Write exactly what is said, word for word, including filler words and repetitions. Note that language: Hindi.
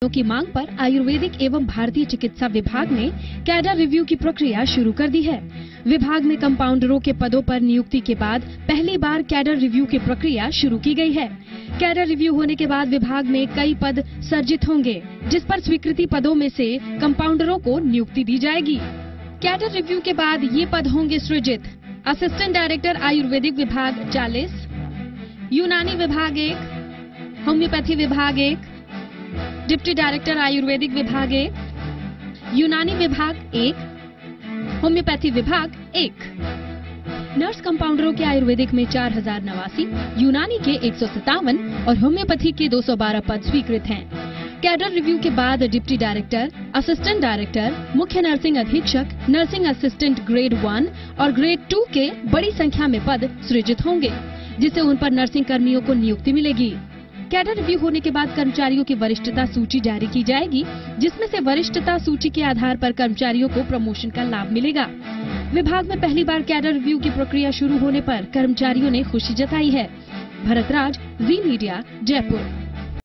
पदों की मांग पर आयुर्वेदिक एवं भारतीय चिकित्सा विभाग ने कैडर रिव्यू की प्रक्रिया शुरू कर दी है। विभाग में कंपाउंडरों के पदों पर नियुक्ति के बाद पहली बार कैडर रिव्यू की प्रक्रिया शुरू की गई है। कैडर रिव्यू होने के बाद विभाग में कई पद सर्जित होंगे, जिस पर स्वीकृति पदों में से कंपाउंडरों को नियुक्ति दी जाएगी। कैडर रिव्यू के बाद ये पद होंगे सृजित। असिस्टेंट डायरेक्टर आयुर्वेदिक विभाग चालीस, यूनानी विभाग एक, होम्योपैथी विभाग एक, डिप्टी डायरेक्टर आयुर्वेदिक विभाग एक, यूनानी विभाग एक, होम्योपैथी विभाग एक। नर्स कंपाउंडरों के आयुर्वेदिक में चार हजार नवासी, यूनानी के एक सौ सत्तावन और होम्योपैथी के दो सौ बारह पद स्वीकृत हैं। कैडर रिव्यू के बाद डिप्टी डायरेक्टर, असिस्टेंट डायरेक्टर, मुख्य नर्सिंग अधीक्षक, नर्सिंग असिस्टेंट ग्रेड वन और ग्रेड टू के बड़ी संख्या में पद सृजित होंगे, जिससे उन पर नर्सिंग कर्मियों को नियुक्ति मिलेगी। कैडर रिव्यू होने के बाद कर्मचारियों की वरिष्ठता सूची जारी की जाएगी, जिसमें से वरिष्ठता सूची के आधार पर कर्मचारियों को प्रमोशन का लाभ मिलेगा। विभाग में पहली बार कैडर रिव्यू की प्रक्रिया शुरू होने पर कर्मचारियों ने खुशी जताई है। भरतराज, जी मीडिया, जयपुर।